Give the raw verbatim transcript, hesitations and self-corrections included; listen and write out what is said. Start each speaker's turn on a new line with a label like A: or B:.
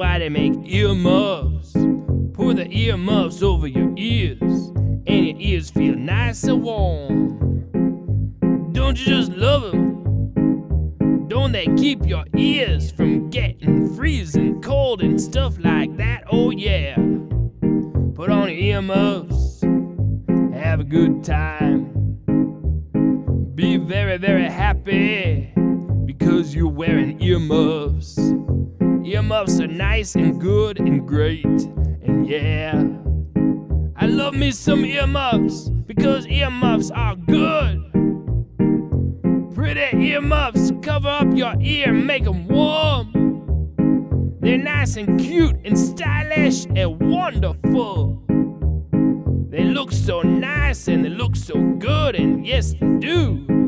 A: why they make earmuffs. Pour the earmuffs over your ears, and your ears feel nice and warm. Don't you just love them? Don't they keep your ears from getting freezing cold and stuff like that? Oh yeah. Put on your earmuffs, have a good time. Be very, very happy because you're wearing earmuffs. Earmuffs are nice and good and great, and yeah, I love me some earmuffs because earmuffs are good. Pretty earmuffs cover up your ear and make them warm. They're nice and cute and stylish and wonderful. They look so nice and they look so good, and yes they do.